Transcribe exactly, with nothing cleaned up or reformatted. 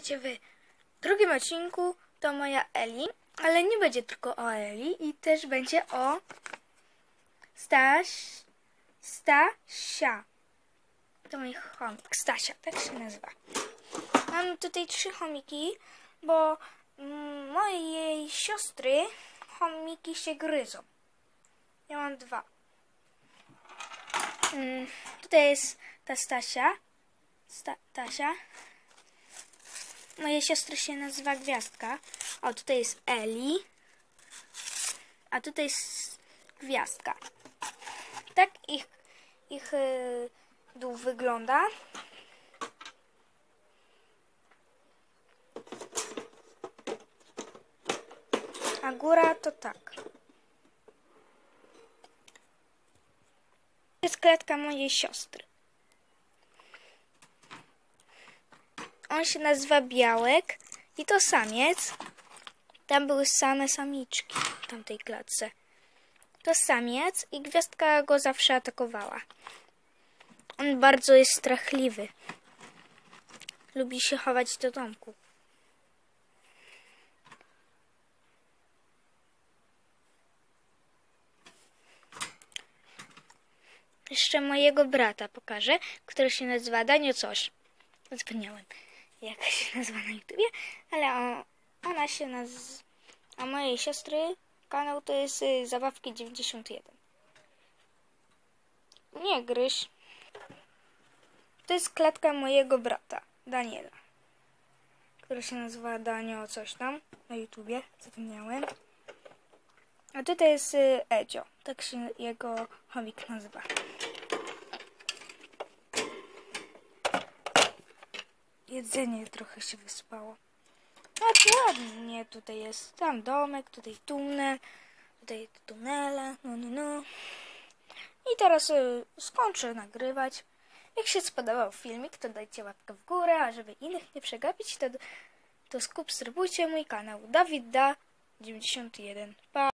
witajcie w drugim odcinku. To moja Eli, ale nie będzie tylko o Eli i też będzie o Staś, Stasia. To mój chomik, Stasia, tak się nazywa. Mam tutaj trzy chomiki, bo mm, mojej siostry chomiki się gryzą. Ja mam dwa. Mm, tutaj jest ta Stasia. Sta Tasia. Moja siostra się nazywa Gwiazdka. O, tutaj jest Eli. A tutaj jest Gwiazdka. Tak ich, ich yy, dół wygląda. A góra to tak. To jest klatka mojej siostry. On się nazywa Białek i to samiec. Tam były same samiczki w tamtej klatce. To samiec i Gwiazdka go zawsze atakowała. On bardzo jest strachliwy. Lubi się chować do domku. Jeszcze mojego brata pokażę, który się nazywa Danio coś. Zapomniałem, jak się nazywa na YouTubie, ale on, ona się nazywa, a mojej siostry kanał to jest y, Zabawki dziewięćdziesiąt jeden. Nie gryź. To jest klatka mojego brata, Daniela, który się nazywa Danio coś tam na YouTubie, zapomniałem. A tutaj jest y, Edzio, tak się jego chomik nazywa. Jedzenie trochę się wyspało. No ładnie tutaj jest. Tam domek, tutaj tunel, tutaj tunele, no no no. I teraz y, skończę nagrywać. Jak się spodobał filmik, to dajcie łapkę w górę, a żeby innych nie przegapić, to, to subskrybujcie mój kanał Dawid Da dziewięćdziesiąt jeden. Pa!